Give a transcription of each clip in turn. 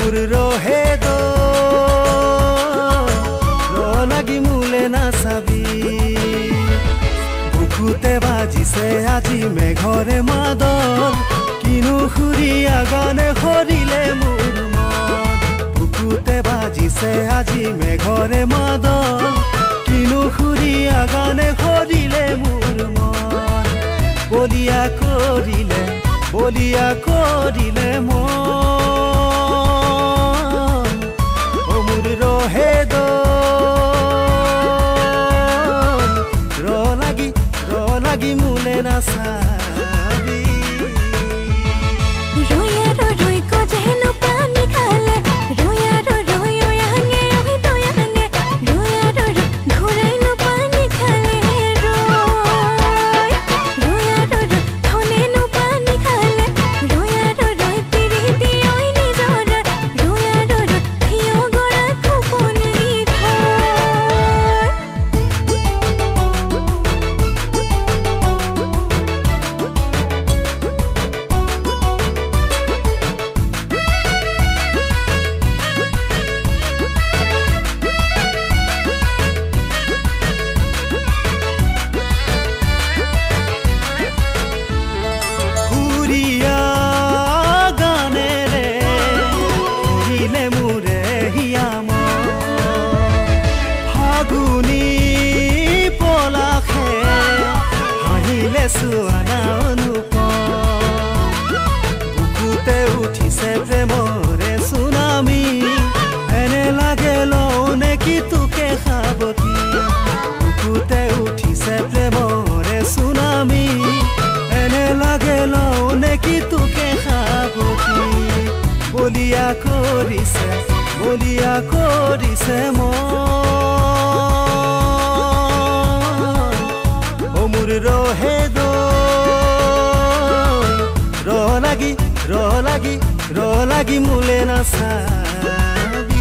মোৰ ৰহে লাগি মোলে নাচাবি বুকুতে বাজিছে আজি মেঘৰে মাদল কিনো খুৰীয়া গানে সৰিলে মোৰ মন বুকুতে বাজিছে আজি মেঘৰে মাদল কিনো খুৰীয়া গানে সৰিলে মোৰ মন বলিয়া কৰিলে মন মোৰ ৰহে লাগি মোলে নাচাবি সুৱানা বুকুতে উঠিছে প্ৰেমৰে সুনামি এনে লাগে লওনে কি তোকে সাৱতি বুকুতে উঠিছে প্ৰেমৰে সুনামি এনে লাগে লওনে কি তোকে সাৱতি বলিয়া কৰিছে মোৰ ৰহে লাগি মোলে নাচাবি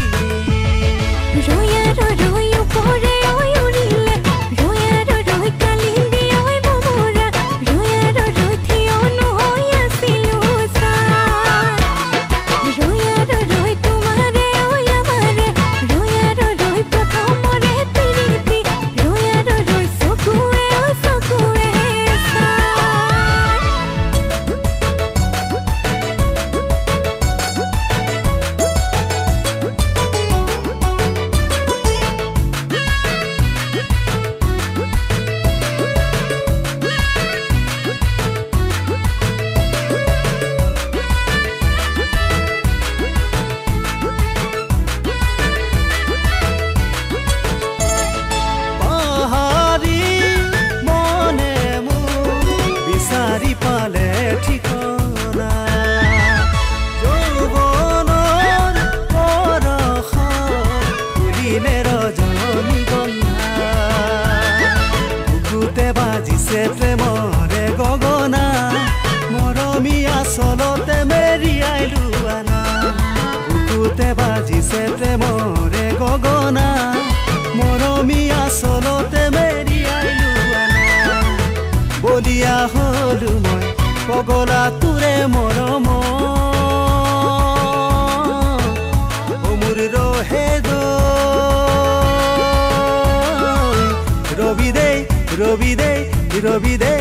প্ৰেমৰে গগনা মৰমী আচলতে মেৰিয়াই লোৱানা বুকুতে বাজিছে প্ৰেমৰে গগনা মৰমী আচলতে মেৰিয়াই লোৱানা বলিয়া হলো মই পগলা তোৰে মৰম মোৰ ৰহে ৰবি দে